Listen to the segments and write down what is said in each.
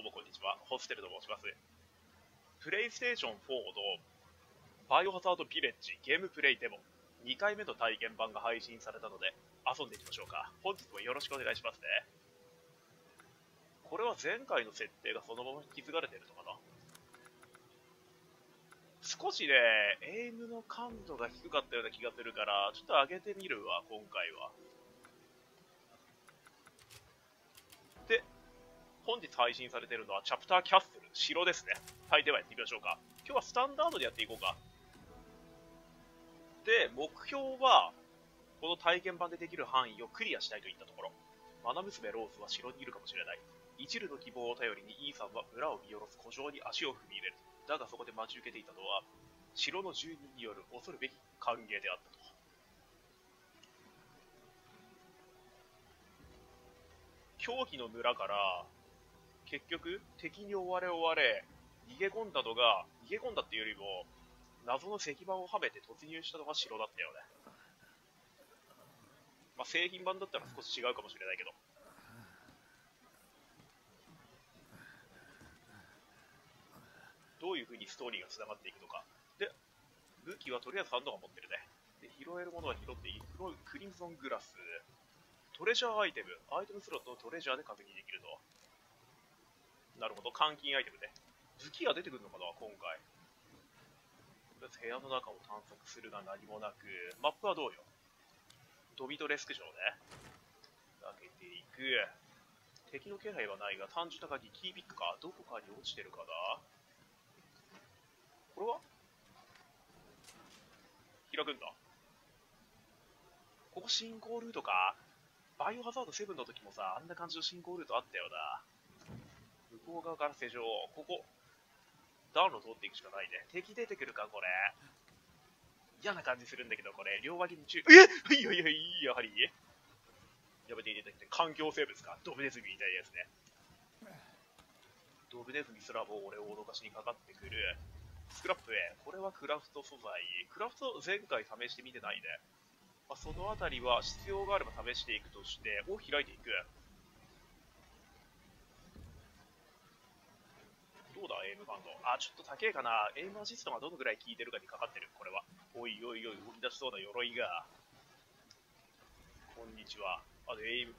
もこんにちは。ホステルと申します。プレイステーション4のバイオハザードビレッジゲームプレイデモ2回目の体験版が配信されたので遊んでいきましょうか。本日もよろしくお願いしますね。これは前回の設定がそのまま引き継がれているのかな。少しね、エイムの感度が低かったような気がするから、ちょっと上げてみるわ、今回は。で、本日配信されているのはチャプターキャッスル、城ですね。はい、ではやってみましょうか。今日はスタンダードでやっていこうか。で、目標は、この体験版でできる範囲をクリアしたいといったところ。愛娘ローズは城にいるかもしれない。一縷の希望を頼りにイーサンは村を見下ろす古城に足を踏み入れる。だがそこで待ち受けていたのは、城の住人による恐るべき歓迎であったと。狂気の村から、結局、敵に追われ、逃げ込んだっていうよりも、謎の石板をはめて突入したのが城だったよね。まあ、製品版だったら少し違うかもしれないけど。どういう風にストーリーが繋がっていくのか。で、武器はとりあえずハンドが持ってるね。で、拾えるものは拾っていい。クリムゾングラス。トレジャーアイテムスロットをトレジャーで確認できると。なるほど、換金アイテムね。武器が出てくるのかな、今回。とりあえず部屋の中を探索するが何もなく、マップはどうよ。ドビトレスク城ね。開けていく。敵の気配はないが、単純な鍵、キーピックか、どこかに落ちてるかな。これは開くんだ。ここ進行ルートか。バイオハザード7の時もさ、あんな感じの進行ルートあったよな。向こう側から施錠。ここ。暖炉通っていくしかないね。敵出てくるか、これ。嫌な感じするんだけど、これ。両脇に注意。やはり。やめていただきたい。環境生物か。ドブネズミみたいなやつね。ドブネズミすらも俺を脅かしにかかってくる。スクラップへ。これはクラフト素材。クラフト前回試してみてないね。まあ、そのあたりは必要があれば試していくとして、開いていく。どうだ、エイム感度。ちょっと高えかな。エイムアシストがどのぐらい効いてるかにかかってる、これは。おい、動き出しそうな鎧が。こんにちは。エイム。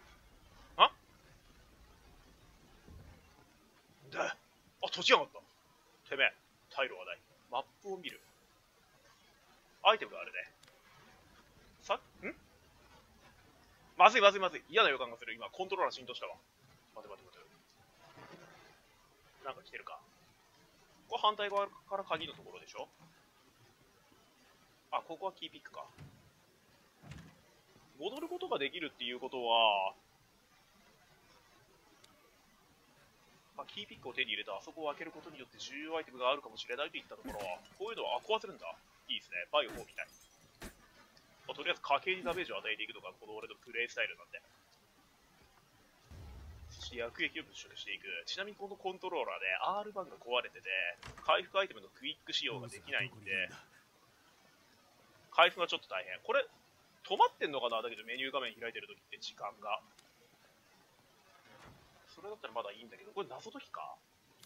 閉じやがった。てめえ、退路はない。マップを見る。アイテムがあるね。まずい。嫌な予感がする。今、コントローラー浸透したわ。待て。なんか来てるか。ここ反対側から鍵のところでしょ。ここはキーピックか。戻ることができるっていうことは、キーピックを手に入れたあそこを開けることによって重要アイテムがあるかもしれないといったところ、こういうのは壊せるんだ。いいですね。バイオ4みたい。とりあえず家計にダメージを与えていくのがこの俺のプレイスタイルなんで。そして薬液を物色していく。ちなみにこのコントローラーで R バンが壊れてて、回復アイテムのクイック使用ができないんで、回復がちょっと大変。これ、止まってんのかな。だけどメニュー画面開いてる時って時間が。それだったらまだいいんだけど、これ謎解きか。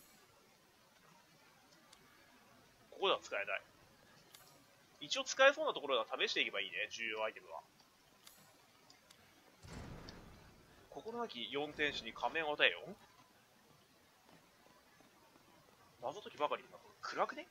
ここでは使えない。一応使えそうなところは試していけばいいね、重要アイテムは。心なき4天使に仮面を与えよ。謎解きばかりだな。暗くね。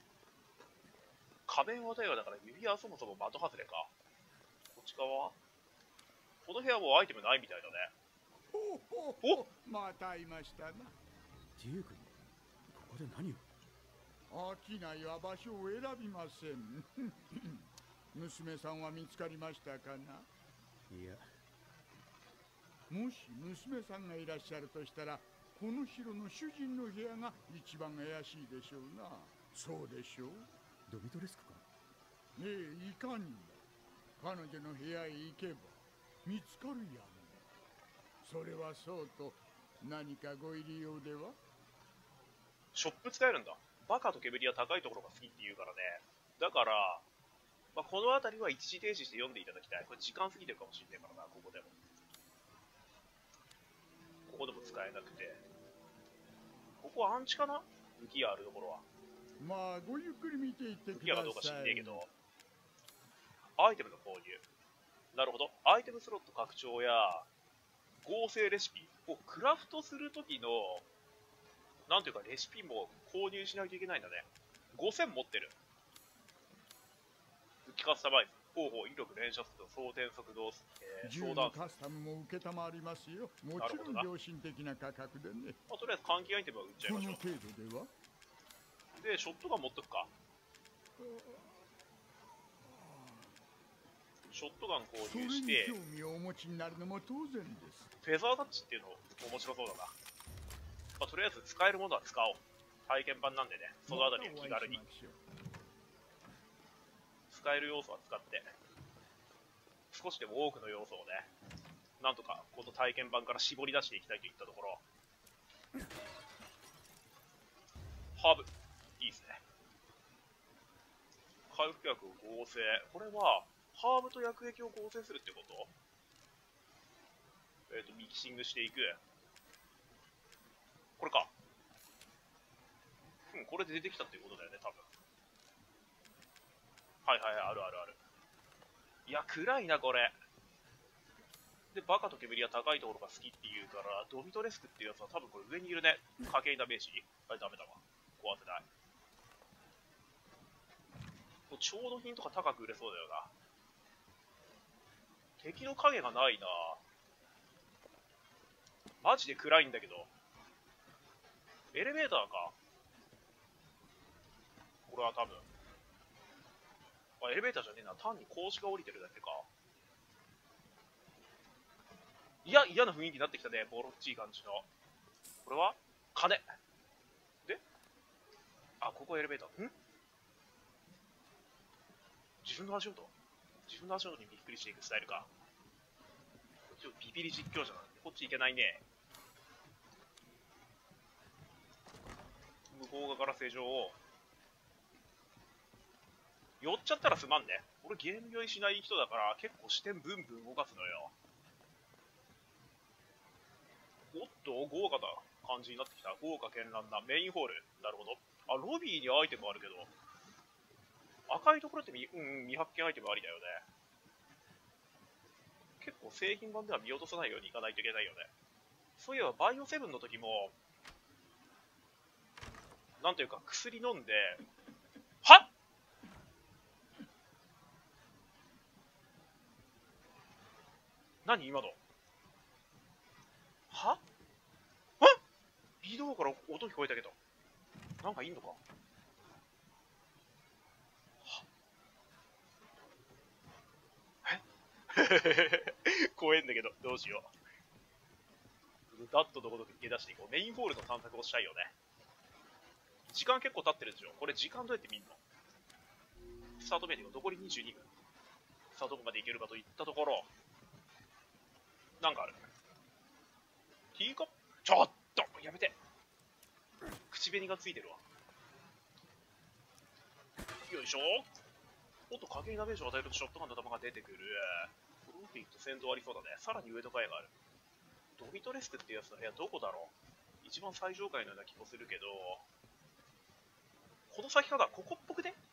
仮面を与えよだから指輪はそもそも的外れか。こっち側はこの部屋もうアイテムないみたいだね。 またいましたな。 ジューク、ここで何を。 飽きないは場所を選びません。娘さんは見つかりましたかな。 いや、 もし娘さんがいらっしゃるとしたら、この城の主人の部屋が一番怪しいでしょうな。そうでしょう。 ドミトレスクか。 いかにも。彼女の部屋へ行けば見つかるやん。それはそうと、何かご入り用では。 ショップ使えるんだ。バカと煙は高いところが好きって言うからね。だから、この辺りは一時停止して読んでいただきたい。これ時間過ぎてるかもしれないからな、ここでも。ここでも使えなくて。 ここアンチかな？武器屋あるところは。 まあごゆっくり見ていって武ください。 器屋かどうか知んねえけど。アイテムの購入。なるほど。アイテムスロット拡張や、合成レシピ。こうクラフトするときの、なんていうかレシピも購入しないといけないんだね。5000持ってる。武器カスタマイズ。方法、威力、連射速度、装填速度、 銃のカスタムも受けたまわりますよ。もちろん良心的な価格でね。 まあ、とりあえず換気アイテムは売っちゃいましょう。 この程度ではで、ショットガン持っとくか。ショットガン購入して、 それに興味をお持ちになるのも当然です。 フェザータッチっていうの面白そうだな。まあ、とりあえず使えるものは使おう。体験版なんでね、そのあたりを気軽に。使える要素は使って、少しでも多くの要素をね、なんとかこの体験版から絞り出していきたいといったところ。ハーブ、いいですね。回復薬を合成。これは、ハーブと薬液を合成するってこと？ミキシングしていく。これか。これで出てきたっていうことだよね、多分。はいはいはい、あるあるある。いや、暗いな、これ。で、バカと煙は高いところが好きって言うから、ドミトレスクっていうやつは多分これ上にいるね。家計ダメージ。あれダメだわ。壊せない。調度品とか高く売れそうだよな。敵の影がないな。マジで暗いんだけど。エレベーターか。これは多分。エレベーターじゃねえな。単に格子が降りてるだけか。いや、嫌な雰囲気になってきたね。ボロっちい感じの。これは金。で、あ、ここエレベーター。自分の足音にびっくりしていくスタイルか。こっちビビり実況者なんで、こっち行けないね。向こう側から正常を。寄っちゃったらすまんね。俺ゲーム酔いしない人だから結構視点ブンブン動かすのよ。おっと、豪華な感じになってきた。豪華絢爛なメインホール。なるほど。あ、ロビーにアイテムあるけど。赤いところって未発見アイテムありだよね。結構製品版では見落とさないようにいかないといけないよね。そういえばバイオ7の時も、なんていうか薬飲んで、はっ何今のはビデオから音聞こえたけど。なんかいんのか怖えんだけど、どうしよう。ダッとどこどこ逃げ出していこう。メインホールの探索をしたいよね。時間結構経ってるでしょ。これ時間どうやって見んの？スタートメニューが残り22分。さあ、どこまでいけるかといったところ。なんかある。ティーカップ？ちょっとやめて。口紅がついてるわ。よいしょ。おっと、影にダメージを与えるとショットガンの弾が出てくる。この奥行くと戦闘ありそうだね。さらに上と階がある。ドミトレスクってやつの部屋どこだろう？一番最上階のような気もするけど、この先かな？ここっぽくね？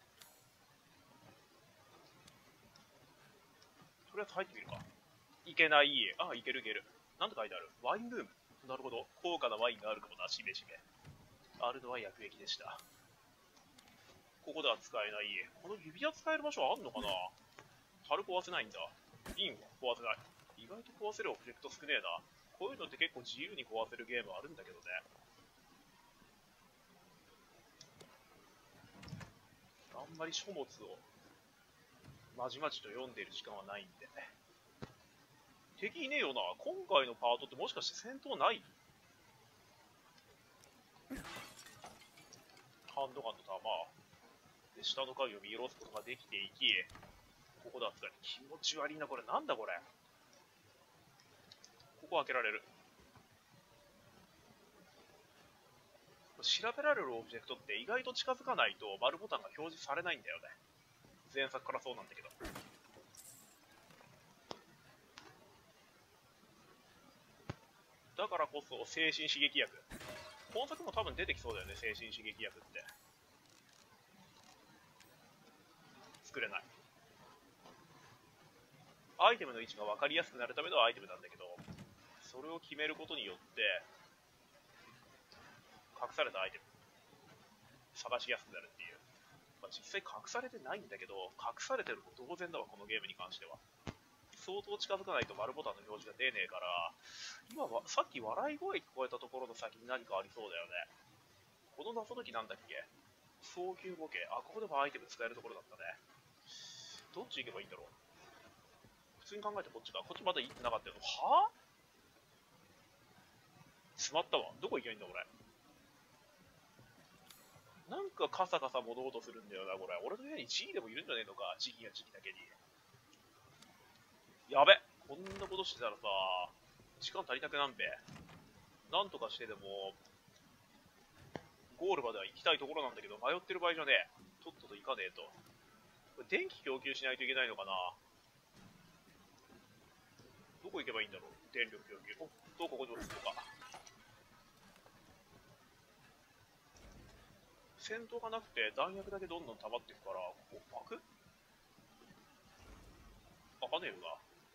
とりあえず入ってみるか。いけない家。あ、いけるいける。なんて書いてある？ワインルーム。なるほど。高価なワインがあるかもな。しめしめ。あるのは薬液でした。ここでは使えない家。この指輪使える場所はあんのかな？樽壊せないんだ。瓶は壊せない。意外と壊せるオブジェクト少ねえな。こういうのって結構自由に壊せるゲームあるんだけどね。あんまり書物をまじまじと読んでいる時間はないんで。敵いねえよな。今回のパートってもしかして戦闘ない？ハンドガンの弾で下の影を見下ろすことができていき、ここだったり気持ち悪いな。これなんだこれ。ここ開けられる。調べられるオブジェクトって意外と近づかないと丸ボタンが表示されないんだよね。前作からそうなんだけど。だからこそ精神刺激薬。 本作も多分出てきそうだよね、精神刺激薬って。作れない。アイテムの位置が分かりやすくなるためのアイテムなんだけど、それを決めることによって隠されたアイテム探しやすくなるっていう、まあ、実際隠されてないんだけど隠されてるも同然だわ、このゲームに関しては。相当近づかないと丸ボタンの表示が出ねえから、今はさっき笑い声聞こえたところの先に何かありそうだよね。この謎解きなんだっけ、早急模型。あ、ここでもアイテム使えるところだったね。どっち行けばいいんだろう。普通に考えてこっちか。こっちまだ行ってなかったよ。はぁ、詰まったわ。どこ行けばいいんだこれ。なんかカサカサ物音するんだよな、これ。俺の部屋にジギでもいるんじゃねえのか、ジギがジギだけに。やべ、こんなことしてたらさ、時間足りなくなんべ。なんとかしてでも、ゴールまでは行きたいところなんだけど、迷ってる場合じゃねえ。とっとと行かねえと。これ電気供給しないといけないのかな。どこ行けばいいんだろう、電力供給。おっと、ここに落ちるのか。戦闘がなくて弾薬だけどんどん溜まっていくから、ここ開く？開かねえよな。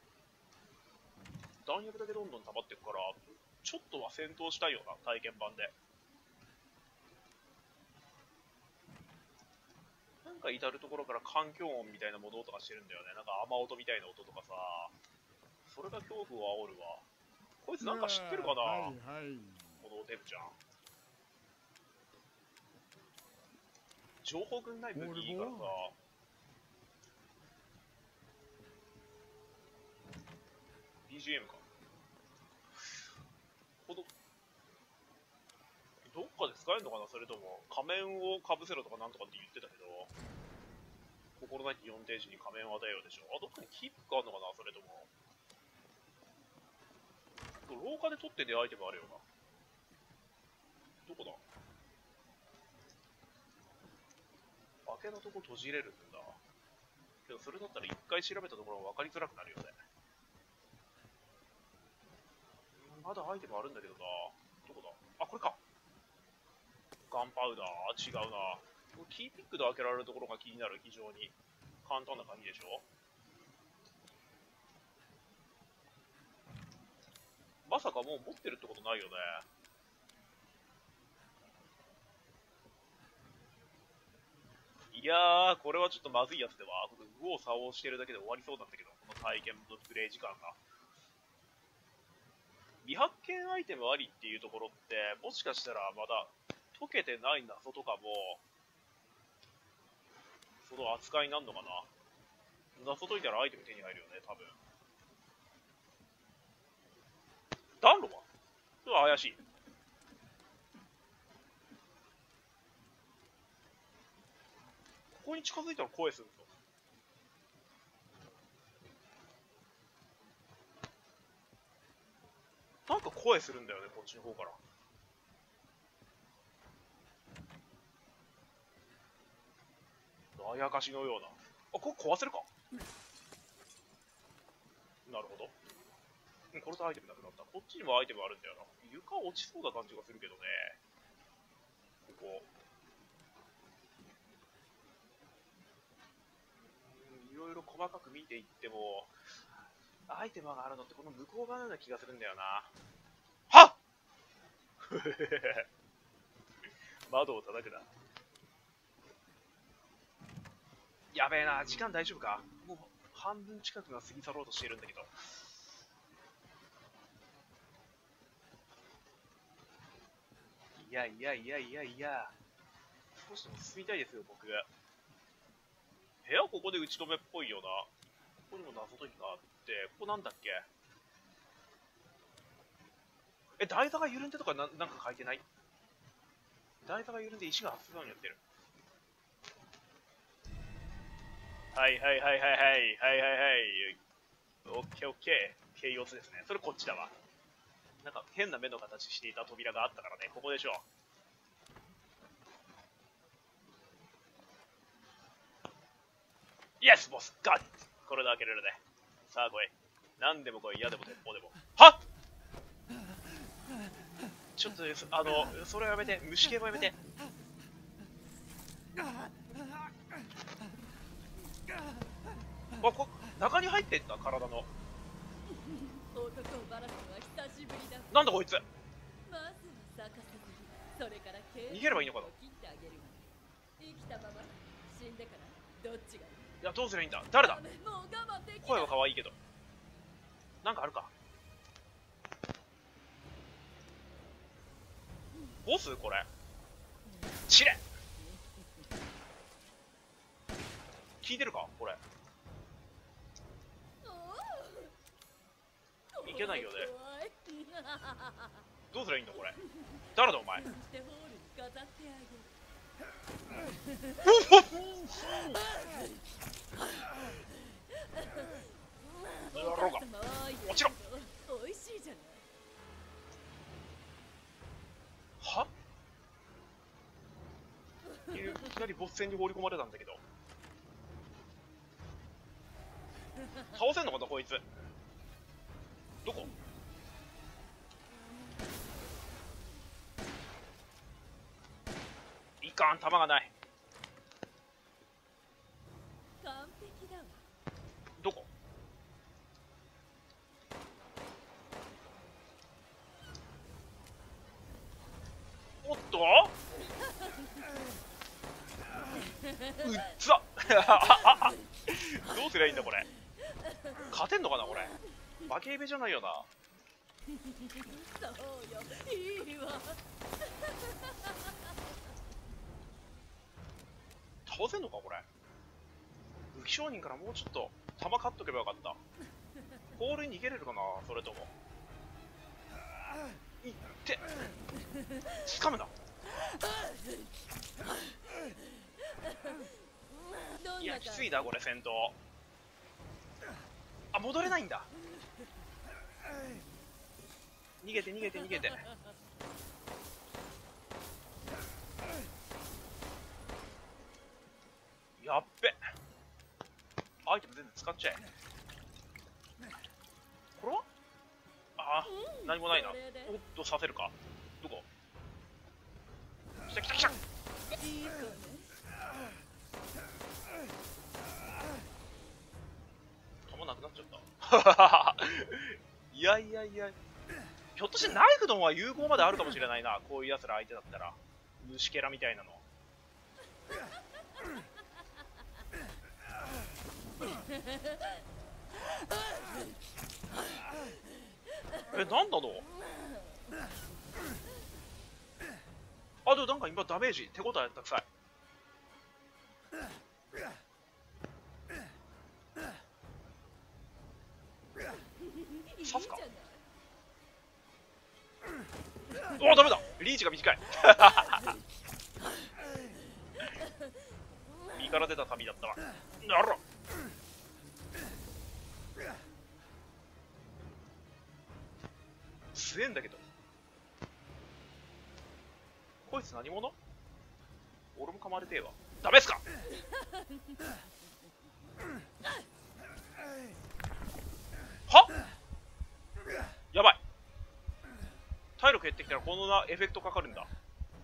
弾薬だけどんどん溜まっていくから、ちょっとは戦闘したいよな、体験版で。なんか至るところから環境音みたいな物音がしてるんだよね。なんか雨音みたいな音とかさ。それが恐怖を煽るわ。こいつなんか知ってるかな、 はいはい、 このデブちゃん。情報軍内部にいいからさ。BGM か。このどっかで使えるのかな。それとも仮面をかぶせろとかなんとかって言ってたけど、心なき4ページに仮面を与えようでしょ。あ、どっかにキープがあるのかな。それとも廊下で取って出アイテムあるよな。どこだ。開けのとこ閉じれるんだけど、それだったら一回調べたところが分かりづらくなるよね。まだアイテムあるんだけどな。どこだ。あ、これか。ガンパウダー。違うな。キーピックで開けられるところが気になる。非常に簡単な感じでしょ。まさかもう持ってるってことないよね。いやー、これはちょっとまずいやつでは。右往左往してるだけで終わりそうなんだけど、この体験のプレイ時間が。未発見アイテムありっていうところって、もしかしたらまだ解けてない謎とかも、その扱いになるのかな。謎解いたらアイテム手に入るよね、多分。暖炉はちょっと怪しい。ここに近づいたら声するぞ。なんか声するんだよね、こっちの方から。あやかしのような。あ、これ壊せるか。なるほど。これとアイテムなくなった。こっちにもアイテムあるんだよな。床落ちそうな感じがするけどね。ここ。いろいろ細かく見ていっても、アイテムがあるのってこの向こう側のような気がするんだよな。はっ窓を叩くな。やべえな、時間大丈夫か。もう半分近くが過ぎ去ろうとしているんだけど。いや、少しでも進みたいですよ、僕。部屋ここで打ち止めっぽいよな。ここにも謎解きがあって、ここなんだっけ。台座が緩んでとかなんか書いてない。台座が緩んで石が発すようになってる。はい。オッケー。形容詞ですね。それこっちだわ。なんか変な目の形していた扉があったからね、ここでしょう。イエスボスガッこれで開けれるね。さあ来い。何でも来い。矢でも鉄砲でも。はっちょっとそれはやめて、虫系はやめて。中に入ってった体の。 男をバラすのは久しぶりだ。 なんだこいつ。 まずは咲かせずに、それから逃げればいいのかな。 切ってあげるわ。生きたまま死んでからどっちがいい？ いや、どうすりゃいいんだ。誰だ。 もう我慢できない。 声は可愛いけど。なんかあるか。ボスこれ。散れ。聞いてるかこれ。いけないよね。どうすりゃいいんだこれ。誰だお前。やろうか。もちろん。 美味しいじゃない。 はいきなりボス戦に放り込まれたんだけど。倒せんのかなこいつ。どこ。いかん、弾がない。 完璧だわ。 どこ。おっとうっざどうすりゃいいんだこれ。勝てんのかなこれ。負けイベじゃないよな。 そうよ、いいわ。 倒せんのかこれ。武器商人からもうちょっと弾買っとけばよかった。ポールに逃げれるかな。それともいって掴むな。いやきついなこれ戦闘。あ、戻れないんだ。逃げて逃げて逃げて。やっべ。アイテム全然使っちゃえ。これはあー、何もないな。おっとさせるか。どこ。来た来た来た。弾なくなっちゃったいやいやいや、ひょっとしてナイフの方は有効まであるかもしれないな。こういうやつら相手だったら。虫ケラみたいなの。なんなの。あ、でもなんか今ダメージ手応えたくさい。刺すか。お、ダメだ。リーチが短い身から出た旅だったわ。なら強えんだけど。こいつ何者。俺も噛まれてえわ。ダメっすか。はやばい。体力減ってきたらこのエフェクトかかるんだ。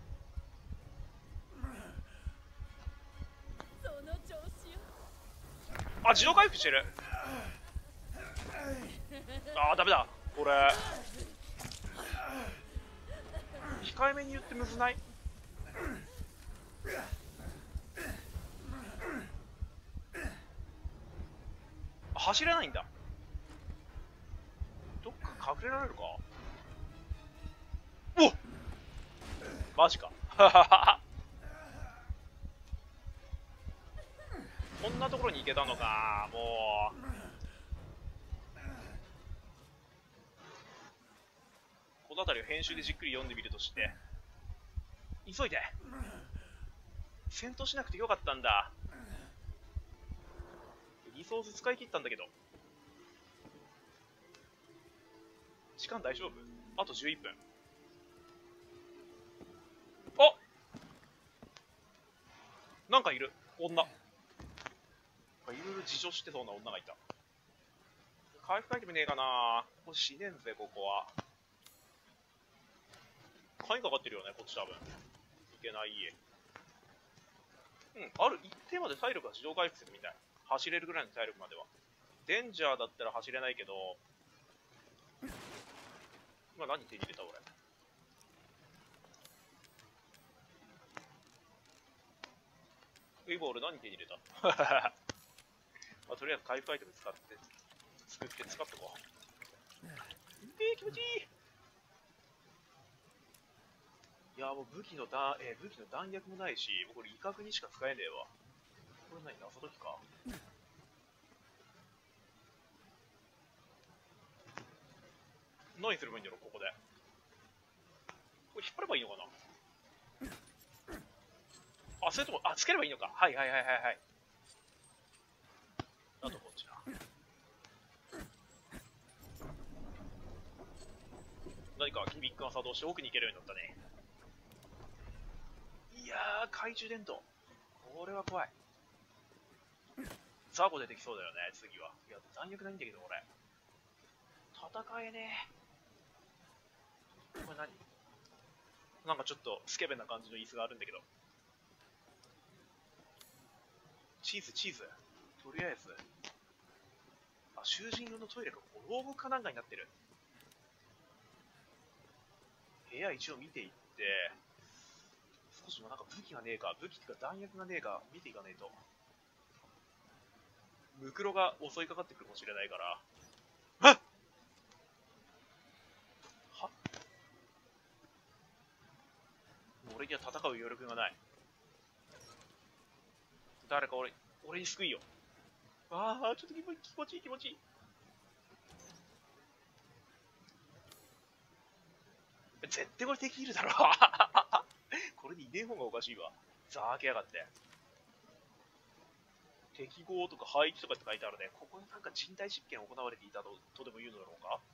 あ、自動回復してる。あー、ダメだこれ。控えめに言ってむずない。走れないんだ。どっか隠れられるか。おっマジかこんなところに行けたのか。もうこの辺りを編集でじっくり読んでみるとして、急いで戦闘しなくてよかったんだ。リソース使い切ったんだけど。時間大丈夫。あと11分。あ、なんかいる。女。いろいろ事情してそうな女がいた。回復アイテムねえかな。もう死ねんぜここは。 鍵かかってるよね、こっち多分。いけない家。うん、ある一定まで体力が自動回復するみたい。走れるぐらいの体力までは。デンジャーだったら走れないけど、今何手に入れた俺。ウイボール何手に入れたまあ、とりあえず回復アイテム作って使っとこう。気持ちいい。いやもう武器の弾薬もないし、これ威嚇にしか使えねえわ。これ何謎解きか。何すればいいんだろう、ここで。これ引っ張ればいいのかな。あ、それとも、つければいいのか。はい。あとこっちだ。何かギミックが作動して奥に行けるようになったね。いやー、懐中電灯。これは怖い。ザコ出てきそうだよね、次は。いや、弾薬ないんだけど、俺。戦えねえ。これ何？なんかちょっとスケベな感じの椅子があるんだけど。チーズ。とりあえず。あ、囚人用のトイレが牢獄かなんかになってる。部屋一応見ていって、少しもなんか武器がねえか、武器っていうか弾薬がねえか見ていかねえと。ムクロが襲いかかってくるかもしれないから。は俺には戦う余力がない。誰か俺に救いよ。ちょっと気持ちいい。絶対これ敵いるだろ。これにいねえ方がおかしいわ。ざーけやがって。適合とか排気とかって書いてあるね。ここになんか人体実験行われていたとでも言うのだろうか。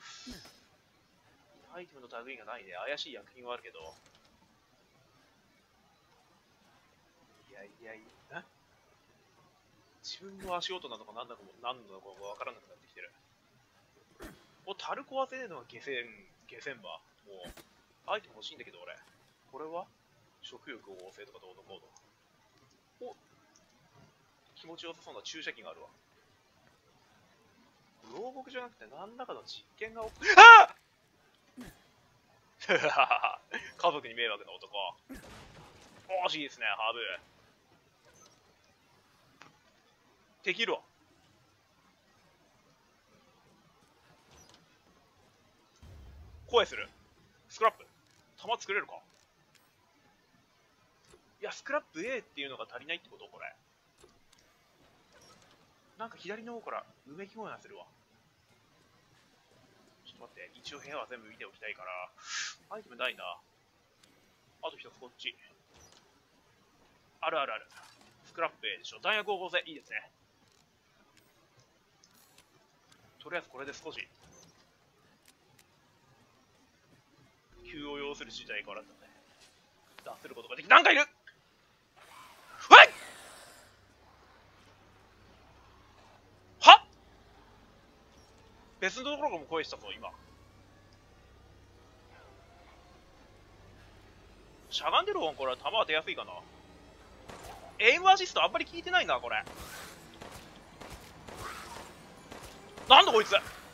アイテムの類がないね。怪しい薬品はあるけど。自分の足音なのか何なのかわからなくなってきてる。樽壊せねえのは下船場。もう、アイテム欲しいんだけど俺。これは食欲旺盛とかどうのこうの。気持ちよさそうな注射器があるわ。牢獄じゃなくて何らかの実験が家族に迷惑な男。惜しいですね、ハーブ。敵いるわ。声する。スクラップ。弾作れるか。いや、スクラップ A っていうのが足りないってことこれ。なんか左の方からうめき声がするわ。ちょっと待って、一応部屋は全部見ておきたいから、アイテムないな。あと一つこっち。ある。スクラップ A でしょ。弾薬応募性いいですね。とりあえずこれで少し急を要する事態からだね。出せることができ、なんかいる。は別のところからも声したぞ今。しゃがんでる方これは弾当てやすいかな。エイムアシストあんまり効いてないなこれ。なんだこいつ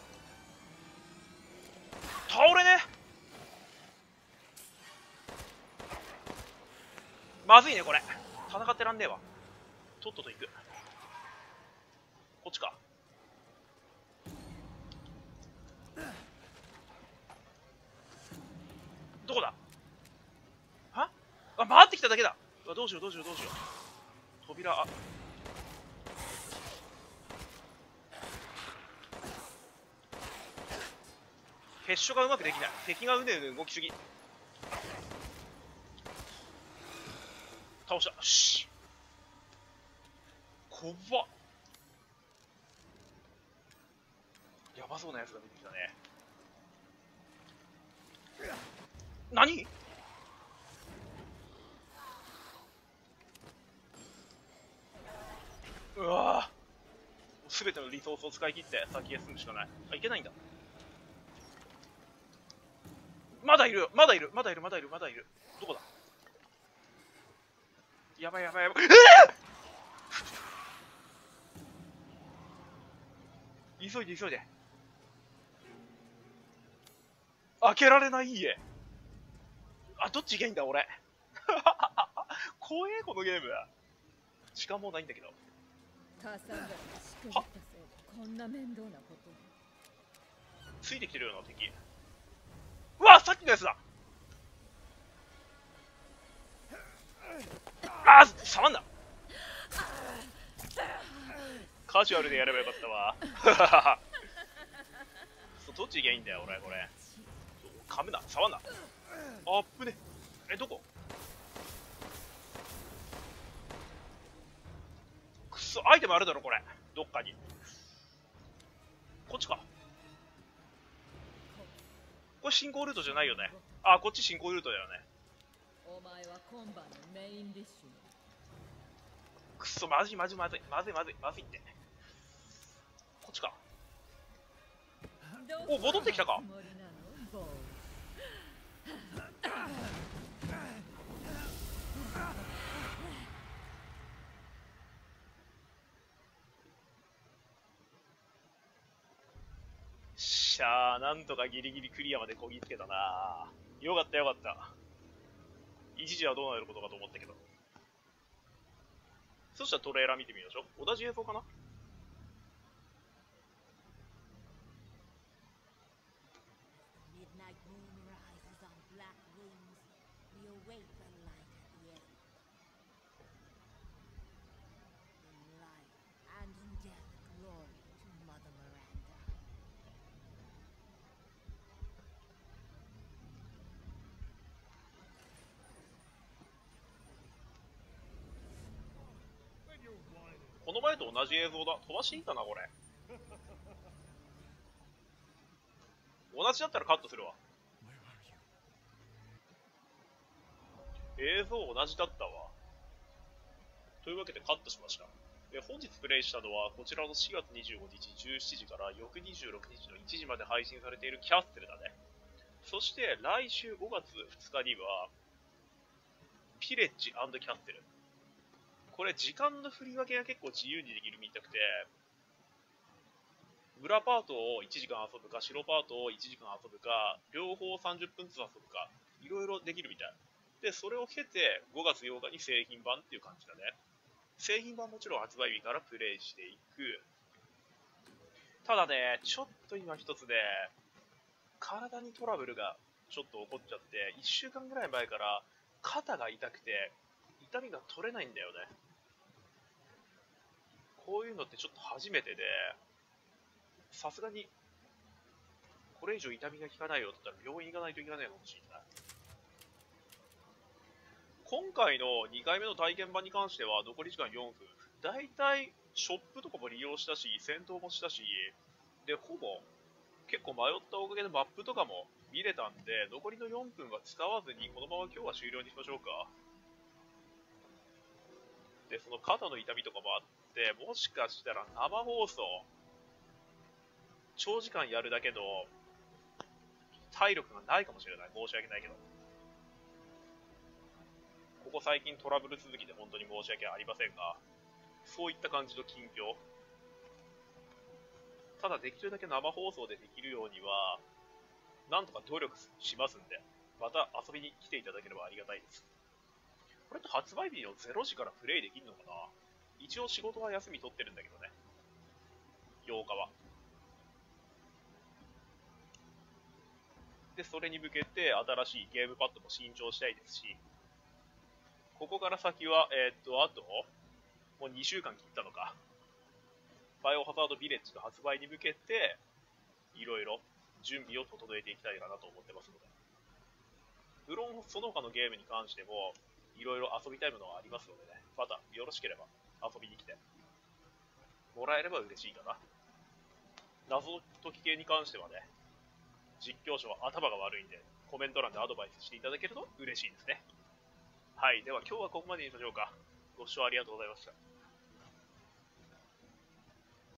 倒れね。まずいねこれ。戦ってらんねえわ。とっとと行く。こっちか。どこだ。は回ってきただけだ。どうしよう。扉。ヘッショがうまくできない。敵がうね動きすぎ。倒した。よし。こわっ。やばそうなやつが出てきたね。何？うわぁ。すべてのリソースを使い切って先へ進むしかない。いけないんだ。 まだいる、まだいる、まだいる、まだいる、まだいる。どこだ？やばいやばいやばい。急いで急いで。開けられない家。あ、どっちがいいんだ俺。怖えこのゲーム。時間もないんだけど。 カサンドラが仕組んだせいでこんな面倒なことに。 ついてきてるような敵。うわ、さっきのやつだ。あー、触んな。カジュアルでやればよかったわ。どっちがいいんだよ俺これ。噛むな、触んな。あっぶね。どこ？くそ、アイテムあるだろこれ。どっかに。こっちか。これ進行ルートじゃないよね。あ、こっち進行ルートだよね。 お前は今晩のメインディッシュに。 くそ、まずいまずいまずいまずいまずいまずいって。こっちか。お、戻ってきたか。しゃあ、なんとかギリギリクリアまでこぎつけたな。よかったよかった。一時はどうなることかと思ったけど。そしたらトレーラー見てみましょう。同じ映像かな。この前と同じ映像だ。飛ばしていいかなこれ。同じだったらカットするわ。映像同じだったわ。というわけでカットしました。本日プレイしたのはこちらの4月25日17時から翌26日の1時まで配信されているキャッスルだね。そして来週5月2日にはピレッジ&キャッスル。これ時間の振り分けが結構自由にできるみたくて、裏パートを1時間遊ぶか、白パートを1時間遊ぶか、両方30分ずつ遊ぶか、いろいろできるみたい。で、それを経て5月8日に製品版っていう感じだね。製品版もちろん発売日からプレイしていく。ただね、ちょっと今一つで、体にトラブルがちょっと起こっちゃって、1週間ぐらい前から肩が痛くて、痛みが取れないんだよね。こういうのってちょっと初めてで、さすがに、これ以上痛みが効かないよって言ったら病院行かないといけないのかもしれない。今回の2回目の体験版に関しては残り時間4分。だいたいショップとかも利用したし、戦闘もしたし、で、ほぼ結構迷ったおかげでマップとかも見れたんで、残りの4分は使わずにこのまま今日は終了にしましょうか。で、その肩の痛みとかもあって、もしかしたら生放送、長時間やるだけの体力がないかもしれない。申し訳ないけど。ここ最近トラブル続きで本当に申し訳ありませんが、そういった感じの近況。ただできるだけ生放送でできるようには、なんとか努力しますんで、また遊びに来ていただければありがたいです。これって発売日の0時からプレイできるのかな？一応仕事は休み取ってるんだけどね。8日は。で、それに向けて新しいゲームパッドも新調したいですし、ここから先は、あと、もう2週間切ったのか。バイオハザードビレッジの発売に向けて、いろいろ準備を整えていきたいかなと思ってますので。無論、その他のゲームに関しても、いろいろ遊びたいものがありますのでね、またよろしければ遊びに来てもらえれば嬉しいかな。謎解き系に関してはね、実況者は頭が悪いんで、コメント欄でアドバイスしていただけると嬉しいですね。はい、では今日はここまでにしましょうか。ご視聴ありがとうございました。